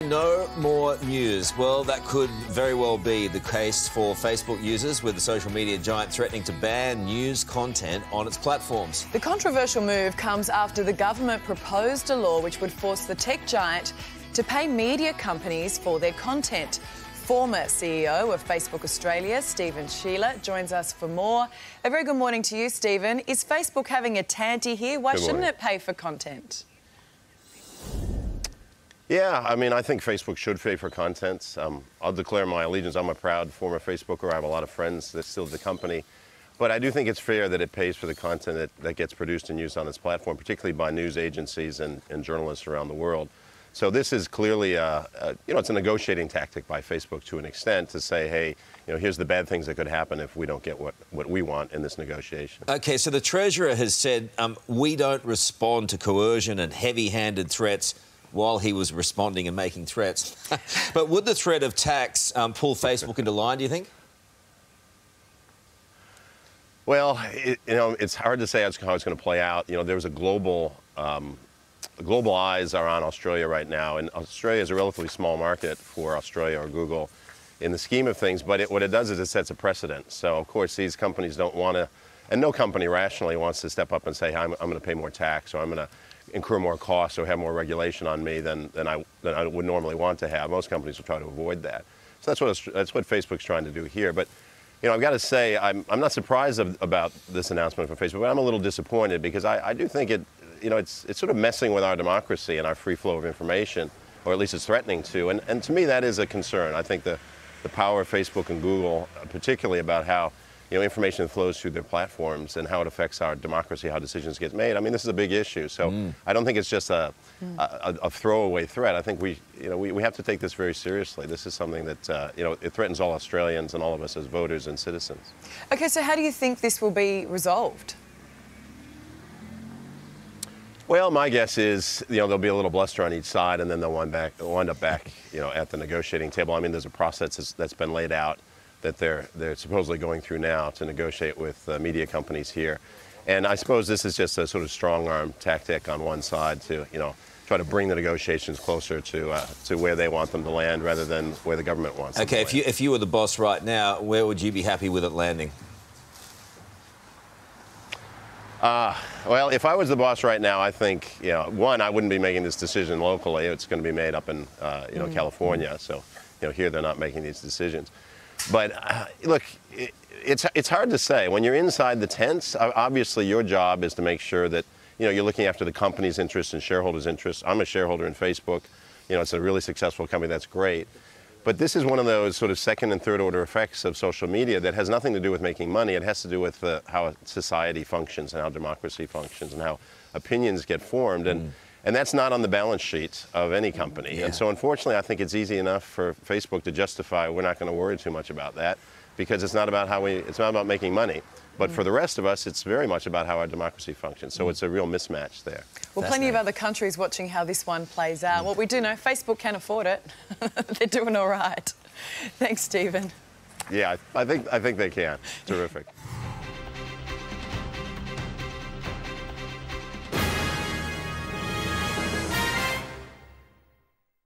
No more news. Well, that could very well be the case for Facebook users, with the social media giant threatening to ban news content on its platforms. The controversial move comes after the government proposed a law which would force the tech giant to pay media companies for their content. Former CEO of Facebook Australia, Stephen Sheila, joins us for more. A very good morning to you, Stephen. Is Facebook having a tanty here? Why shouldn't it pay for content? Yeah, I mean, I think Facebook should pay for content. I'll declare my allegiance. I'm a proud former Facebooker. I have a lot of friends that still at the company. But I do think it's fair that it pays for the content that gets produced and used on its platform, particularly by news agencies and journalists around the world. So this is clearly, it's a negotiating tactic by Facebook to an extent to say, hey, here's the bad things that could happen if we don't get what we want in this negotiation. OK, so the Treasurer has said we don't respond to coercion and heavy-handed threats while he was responding and making threats. But would the threat of tax pull Facebook into line, do you think? Well, it's hard to say how it's going to play out. There's a global eyes are on Australia right now, and Australia is a relatively small market for Australia or Google in the scheme of things, but what it does is it sets a precedent. So, of course, these companies don't want to, and no company rationally wants to step up and say, I'm going to pay more tax, or I'm going to incur more costs or have more regulation on me than I would normally want to have. Most companies will try to avoid that. So that's what Facebook's trying to do here. But I've got to say, I'm not surprised about this announcement from Facebook, but I'm a little disappointed because I do think it's sort of messing with our democracy and our free flow of information, or at least it's threatening to. And to me, that is a concern. I think the power of Facebook and Google, particularly about how information flows through their platforms and how it affects our democracy, how decisions get made. I mean, this is a big issue. So I don't think it's just a throwaway threat. I think we have to take this very seriously. This is something that it threatens all Australians and all of us as voters and citizens. OK, so how do you think this will be resolved? Well, my guess is, there'll be a little bluster on each side, and then they'll wind up back, at the negotiating table. I mean, there's a process that's been laid out that they're supposedly going through now to negotiate with media companies here. And I suppose this is just a sort of strong-arm tactic on one side to, try to bring the negotiations closer to where they want them to land rather than where the government wants them to land. OK, if you were the boss right now, where would you be happy with it landing? Well, if I was the boss right now, I think, one, I wouldn't be making this decision locally. It's going to be made up in, California. So, here they're not making these decisions. But look, it's hard to say. When you're inside the tents, obviously your job is to make sure that, you're looking after the company's interests and shareholders' interests. I'm a shareholder in Facebook. It's a really successful company. That's great. But this is one of those sort of second and third order effects of social media that has nothing to do with making money. It has to do with how society functions and how democracy functions and how opinions get formed. And that's not on the balance sheet of any company. Yeah. And so unfortunately, I think it's easy enough for Facebook to justify we're not going to worry too much about that because it's not about making money. But for the rest of us, it's very much about how our democracy functions. So it's a real mismatch there. Well, plenty of other countries watching how this one plays out. What we do know, Facebook can afford it. They're doing all right. Thanks, Stephen. Yeah, I think they can. Terrific.